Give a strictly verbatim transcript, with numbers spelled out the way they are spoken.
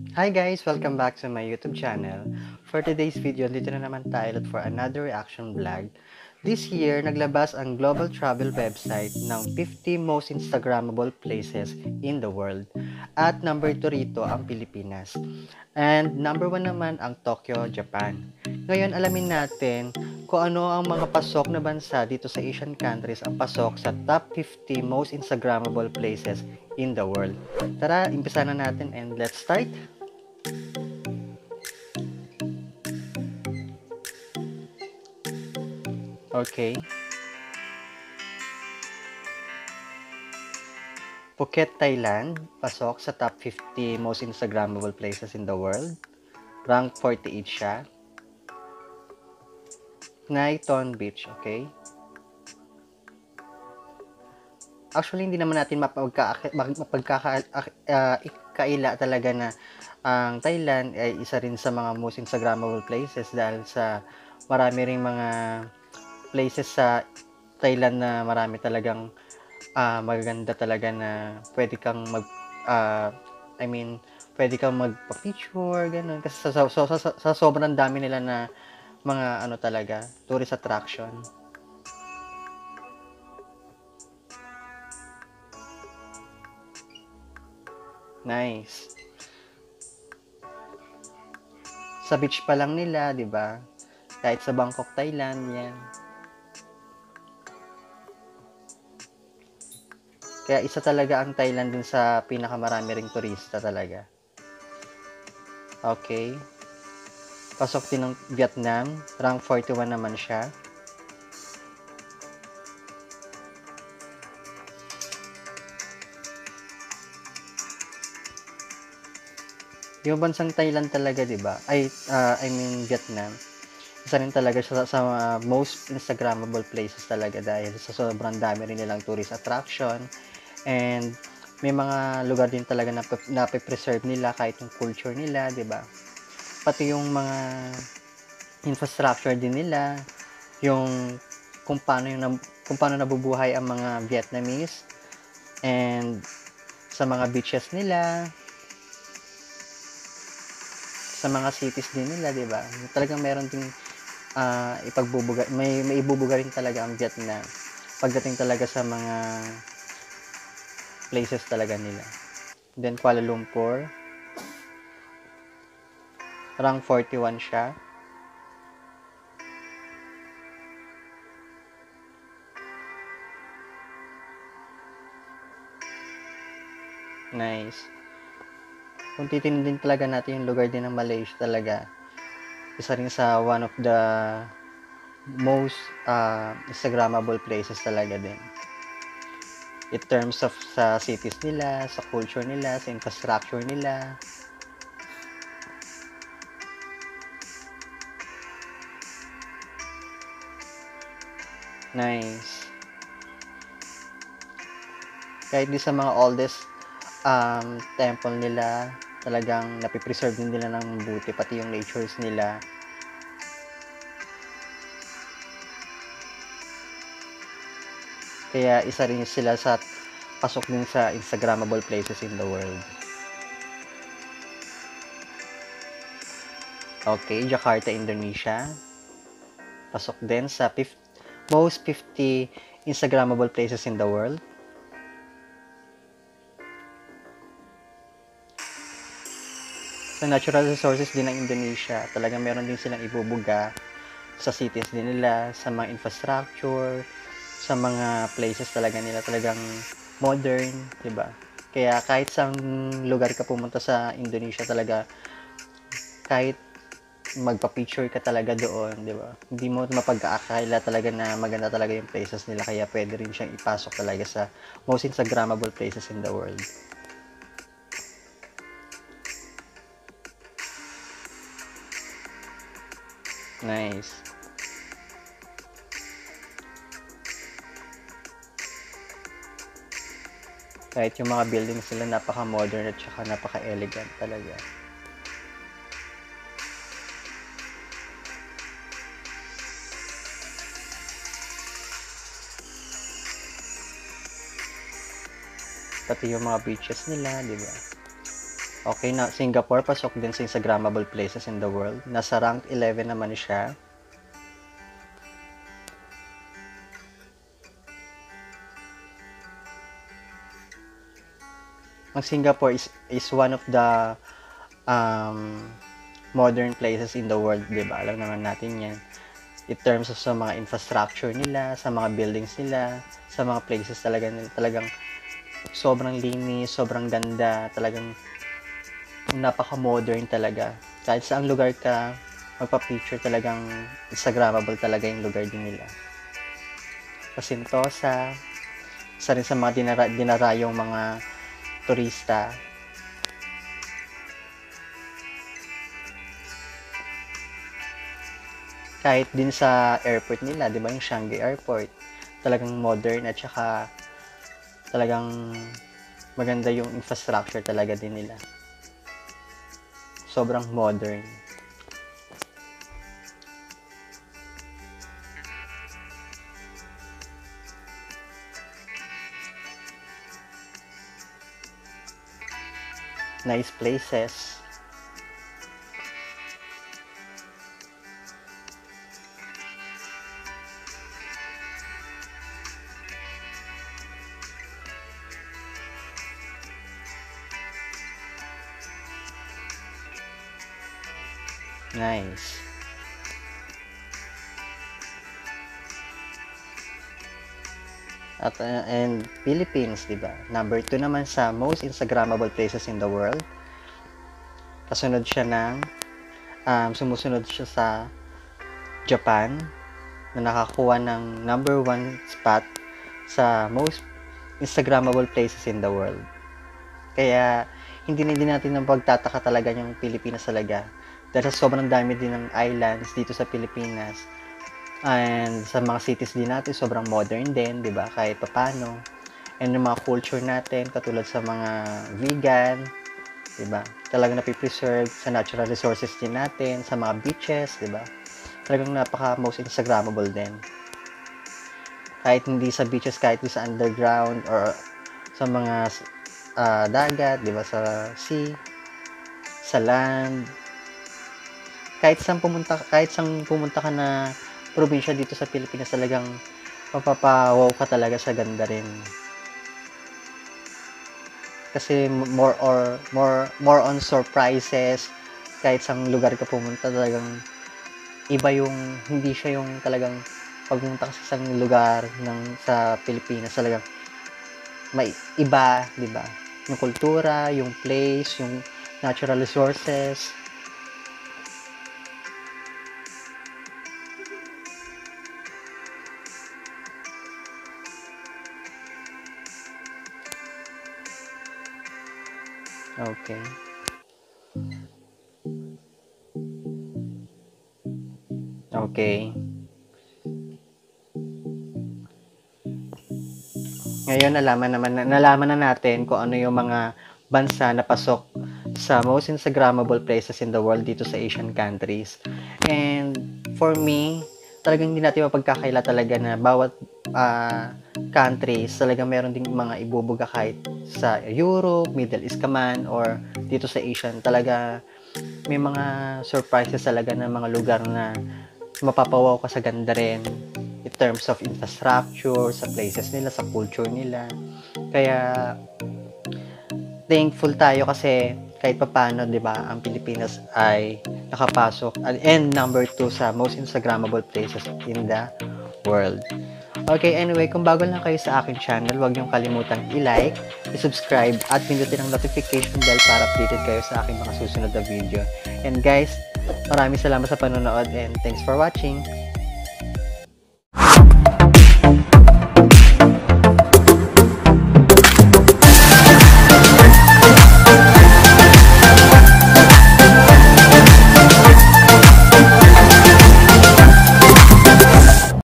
Hi guys! Welcome back to my YouTube channel. For today's video, dito na naman tayo for another reaction vlog. This year, naglabas ang global travel website ng fifty most Instagrammable places in the world. At number two rito ang Pilipinas. And number one naman ang Tokyo, Japan. Ngayon, alamin natin kung ano ang mga pasok na bansa dito sa Asian countries ang pasok sa top fifty most Instagrammable places in the world. Tara, umpisa na natin and let's start! Okay. Phuket, Thailand, pasok sa top fifty most Instagrammable places in the world. Rank forty-eight siya. Naiton Beach, okay? Actually, hindi naman natin mapagka, mapagkakaila uh, talaga na ang Thailand ay isa rin sa mga most Instagrammable places dahil sa marami ring mga places sa Thailand na marami talagang uh, magaganda talaga na pwede kang mag uh, I mean pwede kang magpa-picture ganun kasi sa, sa, sa, sa, sa sobrang dami nila na mga ano talaga tourist attraction. Nice. Sa beach pa lang nila, 'di ba? Kahit sa Bangkok, Thailand, 'yan. Kaya isa talaga ang Thailand dun sa pinakamarami ring turista talaga. Okay. Pasok din ng Vietnam. Rank forty-one naman siya. Yung bansang Thailand talaga, 'di ba? Ay, uh, I mean Vietnam. Isa rin talaga siya sa, sa uh, most Instagrammable places talaga dahil sa sobrang dami rin nilang tourist attraction and may mga lugar din talaga na, na preserve nila kahit yung culture nila, 'di ba? Pati yung mga infrastructure din nila, yung kung paano yung kung paano nabubuhay ang mga Vietnamese and sa mga beaches nila, sa mga cities din nila, 'di ba? Talagang meron ding uh, ipagbubuga may may ibubuga rin talaga ang Vietnam pagdating talaga sa mga places talaga nila. Then Kuala Lumpur, rank forty-one siya. Nice. Kung titingnan din talaga natin yung lugar din ng Malaysia talaga, isa rin sa one of the most uh, Instagrammable places talaga din. In terms of sa cities nila, sa culture nila, sa infrastructure nila. Nice. Kahit di sa mga oldest um, temple nila, talagang napipreserve din nila ng mabuti, pati yung natures nila. Kaya isa rin sila sa pasok din sa Instagrammable places in the world. Okay, Jakarta, Indonesia. Pasok din sa fifty, most fifty Instagrammable places in the world. Sa natural resources din ng Indonesia, talagang meron din silang ibubuga sa cities din nila, sa mga infrastructure, sa mga places talaga nila talagang modern, 'di ba? Kaya kahit sa lugar ka pumunta sa Indonesia talaga, kahit magpa-picture ka talaga doon, 'di ba? Hindi mo mapag-aakala talaga na maganda talaga yung places nila, kaya pwede rin siyang ipasok talaga sa most Instagrammable places in the world. Nice. Kahit yung mga buildings sila napaka-modern at saka napaka-elegant talaga. Pati yung mga beaches nila, di ba? Okay, na Singapore, pasok din sa Instagrammable places in the world. Nasa rank eleven naman siya. Ang Singapore is, is one of the um, modern places in the world, di ba? Alam naman natin yan. In terms of sa mga infrastructure nila, sa mga buildings nila, sa mga places talaga nila, talagang sobrang linis, sobrang ganda, talagang napaka-modern talaga. Kahit saang lugar ka, magpa-picture talagang Instagrammable talaga yung lugar din nila. Pasintosa, isa rin sa mga dinara, dinarayong mga turista. Kahit din sa airport nila, di ba yung Shanghai Airport, talagang modern at saka talagang maganda yung infrastructure talaga din nila. Sobrang modern. Nice places. Nice. At uh, and Philippines, 'di ba? Number two naman sa most Instagrammable places in the world. Kasunod siya ng um, sumusunod siya sa Japan na nakakuha ng number one spot sa most Instagrammable places in the world. Kaya hindi na din natin ng pagtataka talaga yung Pilipinas talaga. Dahil sa sobrang dami din ng islands dito sa Pilipinas. And sa mga cities din natin, sobrang modern din, di ba? Kahit papano. And yung mga culture natin, katulad sa mga vegan, di ba? Talagang napipreserve sa natural resources din natin, sa mga beaches, di ba? Talagang napaka most Instagrammable din. Kahit hindi sa beaches, kahit sa underground or sa mga uh, dagat, di ba? Sa sea, sa land. Kahit saan pumunta, kahit saan pumunta ka na probinsya dito sa Pilipinas, talagang mapapawaw ka talaga sa ganda rin. Kasi more or more more on surprises. Kahit saan lugar ka pumunta, talagang iba yung, hindi siya yung talagang pagpunta ka sa isang lugar ng sa Pilipinas, talagang may iba, di ba? Yung kultura, yung place, yung natural resources. Okay. Okay. Ngayon nalaman naman nalaman na natin kung ano yung mga bansa na pasok sa most Instagrammable places in the world dito sa Asian countries. And for me, talagang hindi natin mapagkakaila talaga na bawat uh, countries talagang meron ding mga ibubuga kahit sa Europe, Middle East ka man, or dito sa Asian. Talaga may mga surprises talaga ng mga lugar na mapapawaw ka sa ganda rin in terms of infrastructure, sa places nila, sa culture nila. Kaya thankful tayo kasi kahit papano, 'di ba, ang Pilipinas ay nakapasok and number two sa most Instagrammable places in the world. Okay, anyway, kung bago lang kayo sa aking channel, huwag niyong kalimutang i-like, i-subscribe, at pindutin ang notification bell para updated kayo sa aking mga susunod na video. And guys, maraming salamat sa panonood and thanks for watching.